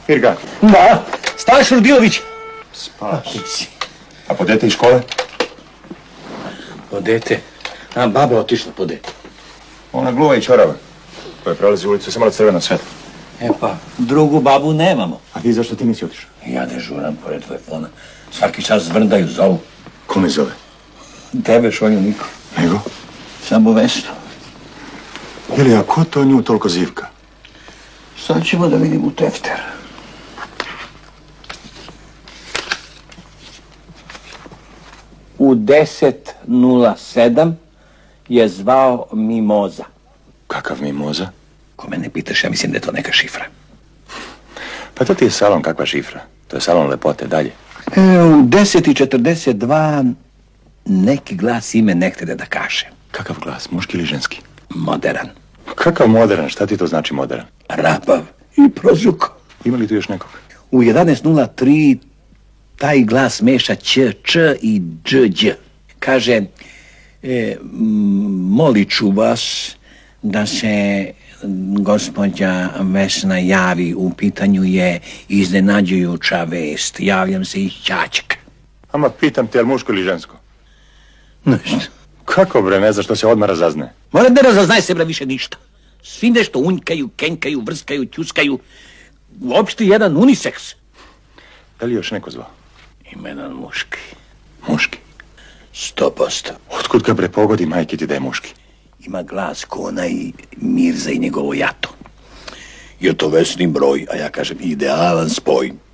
Irga. Da, Staš Rudilović. Spaš. A po dete iz škole? Po dete? A, baba otišla po dete. Ona gluva i čorava, koja prelazi ulicu, samo na crveno svetlo. E pa, drugu babu nemamo. A ti zašto ti nisi otišao? Ja dežuram pored telefona. Svaki čas zvrndaju, zovu. Ko me zove? Tebe, Šolju, niko. Nego? Samo Vesno. Jeli, a ko to nju toliko zivka? Sad ćemo da vidimo u tefter. U 10:07 je zvao Mimoza. Kakav Mimoza? Ko mene pitaš, ja mislim da je to neka šifra. Pa to ti je salon, kakva šifra? To je salon lepote, dalje. U 10:42 neki glas ime nehtede da kaže. Kakav glas, muški ili ženski? Modern. Kakav modern? Šta ti to znači modern? Rapav i prozuk. Ima li tu još nekog? U 11:03 taj glas meša ć, č i dž, dž. Kaže, molit ću vas da se gospođa Vesna javi, u pitanju je iznenađujuća vest. Javljam se iz Čačka. Ama pitam te, je li muško ili žensko? Nešto. Kako bre, ne znaš što se odmah razazne? Mora ne razaznaj se bre više ništa. Svi nešto unjkaju, kenkaju, vrskaju, ćuskaju. Uopšte jedan uniseks. Da li još neko zvao? Ima jedan muški. Muški? 100%. Otkud ga bre pogodi, majke ti da je muški? Ima glas ko onaj Mirza i njegovo jato. Je to Vesnin broj, a ja kažem idealan spoj.